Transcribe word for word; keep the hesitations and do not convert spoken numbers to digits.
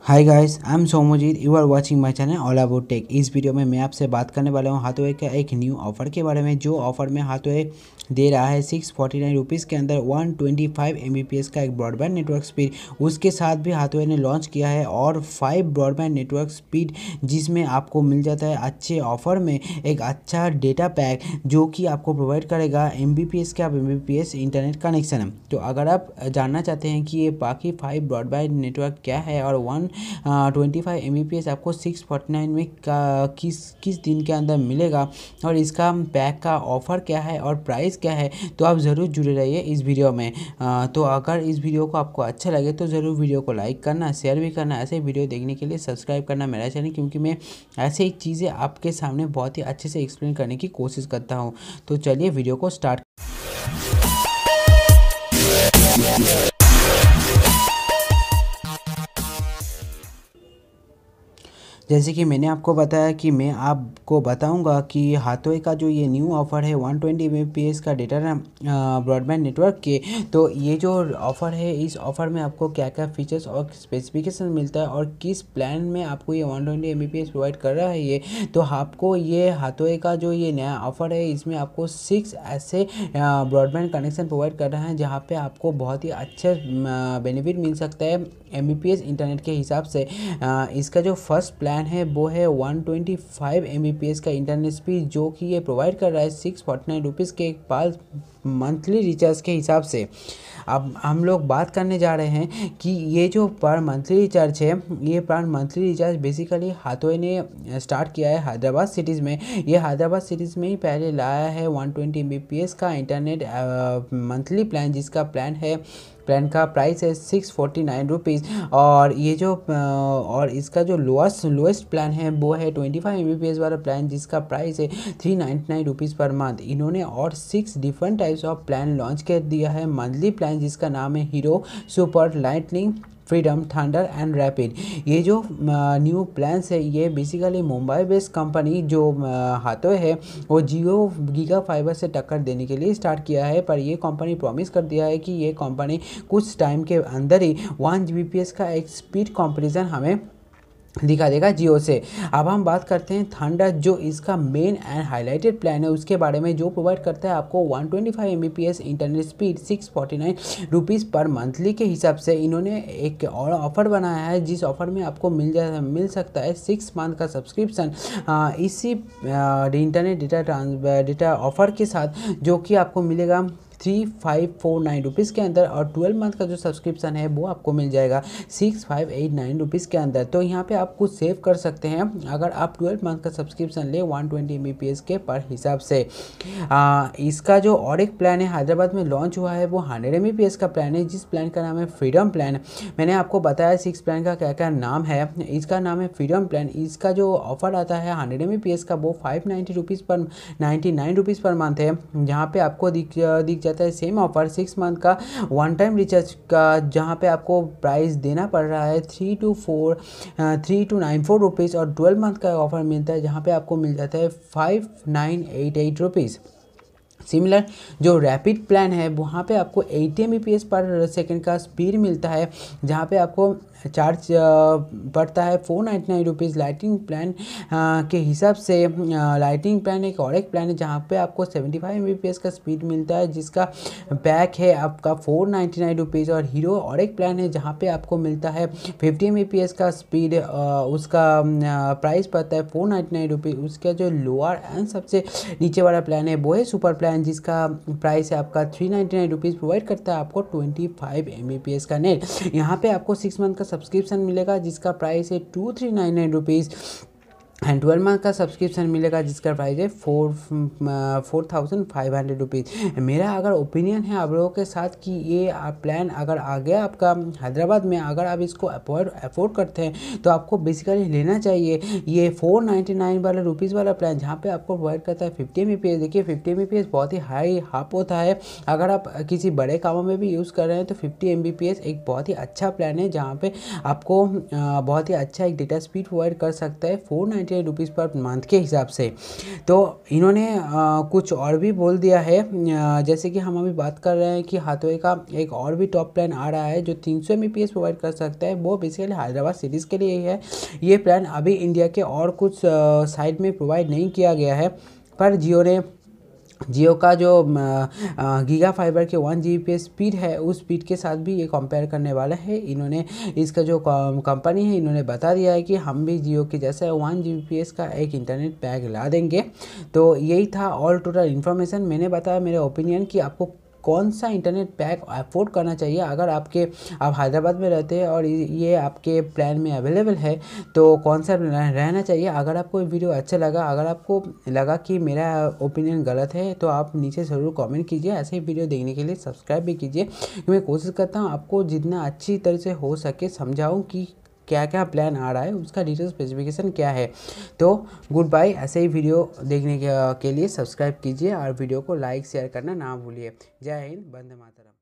Hi guys, I am Somojit. You are watching my channel all about tech. इस video में मैं आपसे बात करने वाला हूं हाथवे का एक न्यू ऑफर के बारे में। जो ऑफर में हाथवे दे रहा है सिक्स फोर्टी नाइन रुपीज़ के अंदर one twenty five M B P S का एक ब्रॉडबैंड नेटवर्क स्पीड। उसके साथ भी हाथवे ने लॉन्च किया है और फाइव ब्रॉडबैंड नेटवर्क स्पीड, जिसमें आपको मिल जाता है अच्छे ऑफर में एक अच्छा डेटा पैक जो कि आपको प्रोवाइड करेगा एम बी पी एस का M B P S internet connection. तो अगर आप जानना चाहते हैं कि ये बाकी फाइव ब्रॉडबैंड नेटवर्क क्या है और one twenty five M B P S आपको सिक्स फोर्टी नाइन में का, किस किस दिन के अंदर मिलेगा और इसका पैक का ऑफ़र क्या है और प्राइस क्या है, तो आप ज़रूर जुड़े रहिए इस वीडियो में। आ, तो अगर इस वीडियो को आपको अच्छा लगे तो ज़रूर वीडियो को लाइक करना, शेयर भी करना। ऐसे वीडियो देखने के लिए सब्सक्राइब करना मेरा चैनल, क्योंकि मैं ऐसे ही चीज़ें आपके सामने बहुत ही अच्छे से एक्सप्लेन करने की कोशिश करता हूँ। तो चलिए वीडियो को स्टार्ट। जैसे कि मैंने आपको बताया कि मैं आपको बताऊंगा कि हाथवे का जो ये न्यू ऑफ़र है one twenty M B P S का डेटा ब्रॉडबैंड नेटवर्क के, तो ये जो ऑफ़र है इस ऑफ़र में आपको क्या क्या फीचर्स और स्पेसिफिकेशन मिलता है और किस प्लान में आपको ये one twenty M B P S provide कर रहा है ये। तो आपको ये हाथवे का जो ये नया ऑफ़र है इसमें आपको सिक्स ऐसे ब्रॉडबैंड कनेक्शन प्रोवाइड कर रहा है जहाँ पे आपको बहुत ही अच्छे बेनिफिट मिल सकता है M B P S internet के हिसाब से। आ, इसका जो फर्स्ट प्लान है वो है one twenty five M B P S का इंटरनेट स्पीड, जो कि ये प्रोवाइड कर रहा है सिक्स फोर्टी नाइन रुपीज़ के एक पाल मंथली रिचार्ज के हिसाब से। अब हम लोग बात करने जा रहे हैं कि ये जो पर मंथली रिचार्ज है, ये पर मंथली रिचार्ज बेसिकली हाथवे ने स्टार्ट किया है हैदराबाद सिटीज़ में। ये हैदराबाद सिटीज़ में ही पहले लाया है one twenty M B P S का इंटरनेट मंथली प्लान, जिसका प्लान है प्लान का प्राइस है सिक्स फोर्टी नाइन रुपीज़। और ये जो और इसका जो लोएस्ट लोएस्ट प्लान है वो है twenty five M B P S वाला प्लान, जिसका प्राइस है three ninety nine rupees per month. इन्होंने और six different types of plan launch कर दिया है मंथली प्लान, जिसका नाम है hero, super, lightning, freedom, thunder and rapid. ये जो न्यू प्लान्स है ये बेसिकली मुंबई बेस्ड कंपनी जो हाथवे है वो जियो गीगा फाइबर से टक्कर देने के लिए स्टार्ट किया है। पर ये कंपनी प्रॉमिस कर दिया है कि ये कंपनी कुछ टाइम के अंदर ही one G B P S का एक स्पीड कॉम्पिटिशन हमें दिखा देगा जियो से। अब हम बात करते हैं थंडर, जो इसका मेन एंड हाईलाइटेड प्लान है उसके बारे में, जो प्रोवाइड करता है आपको one twenty five M B P S internet speed six forty nine rupees पर मंथली के हिसाब से। इन्होंने एक और ऑफ़र बनाया है जिस ऑफ़र में आपको मिल जा मिल सकता है सिक्स मंथ का सब्सक्रिप्शन इसी internet data trans data offer के साथ, जो कि आपको मिलेगा three five four nine rupees के अंदर। और ट्वेल्व मंथ का जो सब्सक्रिप्शन है वो आपको मिल जाएगा six five eight nine rupees के अंदर। तो यहाँ पे आप कुछ सेव कर सकते हैं अगर आप ट्वेल्व मंथ का सब्सक्रिप्शन ले one twenty M B P S के पर हिसाब से। आ, इसका जो और एक प्लान है हैदराबाद में लॉन्च हुआ है वो hundred M B P S का प्लान है, जिस प्लान का नाम है फ्रीडम प्लान। मैंने आपको बताया सिक्स प्लान का क्या क्या नाम है। इसका नाम है फ्रीडम प्लान। इसका जो ऑफर आता है hundred M B P S का वो फाइव नाइन्टी रुपीज़ पर ninety nine rupees per month है, जहाँ पे आपको दिख दिख जाता है सेम ऑफर सिक्स मंथ का वन टाइम रिचार्ज का, जहाँ पे आपको प्राइस देना पड़ रहा है three two four three two nine four rupees. और ट्वेल्व मंथ का ऑफर मिलता है जहाँ पे आपको मिल जाता है five nine eight eight rupees. Similar जो रैपिड प्लान है वहाँ पे आपको eighty M B P S per second का स्पीड मिलता है, जहाँ पे आपको चार्ज पड़ता है four ninety nine rupees lightning plan के हिसाब से। लाइटिंग प्लान एक और एक प्लान है जहाँ पे आपको seventy five M B P S का स्पीड मिलता है, जिसका पैक है आपका फोर नाइन्टी नाइन रुपीज़। और हीरो और एक प्लान है जहाँ पे आपको मिलता है fifty M B P S का स्पीड, उसका प्राइस पड़ता है फोर नाइन्टी नाइन रुपीज़। उसका जो लोअर एंड सबसे नीचे वाला प्लान है वो है सुपर प्लान, जिसका प्राइस है आपका three ninety nine rupees, provide करता है आपको twenty five M B P S का नेट। यहाँ पे आपको सिक्स मंथ का सब्सक्रिप्शन मिलेगा जिसका प्राइस है two three nine nine rupees and twelve month का सब्सक्रिप्शन मिलेगा जिसका प्राइस है four four thousand five hundred rupees. मेरा अगर ओपिनियन है आप लोगों के साथ कि ये प्लान अगर आ गया आपका हैदराबाद में, अगर आप इसको अफोर्ड अफोर्ड करते हैं तो आपको बेसिकली लेना चाहिए ये फोर नाइन्टी नाइन वाला रुपीज़ वाला प्लान, जहाँ पे आपको प्रोवाइड करता है fifty M B P S. देखिए fifty M B P S बहुत ही हाई हाप होता है, अगर आप किसी बड़े कामों में भी यूज़ कर रहे हैं तो fifty M B P S एक बहुत ही अच्छा प्लान है, जहाँ पे आपको बहुत ही अच्छा एक डेटा स्पीड प्रोवाइड कर सकता है। Four ninety nine rupees per month के हिसाब से। तो इन्होंने आ, कुछ और भी बोल दिया है, आ, जैसे कि हम अभी बात कर रहे हैं कि हाथवे का एक और भी टॉप प्लान आ रहा है जो तीन सौ M B P S provide कर सकता है। वो बेसिकली हैदराबाद सिटीज़ के लिए ही है। ये प्लान अभी इंडिया के और कुछ साइड में प्रोवाइड नहीं किया गया है, पर जियो ने जियो का जो गीगा फाइबर के one G B P S speed है उस स्पीड के साथ भी ये कंपेयर करने वाला है। इन्होंने इसका जो कंपनी है इन्होंने बता दिया है कि हम भी जियो के जैसा one G B P S का एक इंटरनेट पैक ला देंगे। तो यही था ऑल टोटल इन्फॉर्मेशन। मैंने बताया मेरे ओपिनियन कि आपको कौन सा इंटरनेट पैक अफोर्ड करना चाहिए अगर आपके आप हैदराबाद में रहते हैं और ये आपके प्लान में अवेलेबल है, तो कौन सा रहना चाहिए। अगर आपको वीडियो अच्छा लगा, अगर आपको लगा कि मेरा ओपिनियन गलत है, तो आप नीचे ज़रूर कमेंट कीजिए। ऐसे ही वीडियो देखने के लिए सब्सक्राइब भी कीजिए। मैं कोशिश करता हूँ आपको जितना अच्छी तरह से हो सके समझाऊँ कि क्या क्या प्लान आ रहा है, उसका डिटेल स्पेसिफिकेशन क्या है। तो गुड बाय। ऐसे ही वीडियो देखने के, के लिए सब्सक्राइब कीजिए और वीडियो को लाइक शेयर करना ना भूलिए। जय हिंद, वंदे मातरम।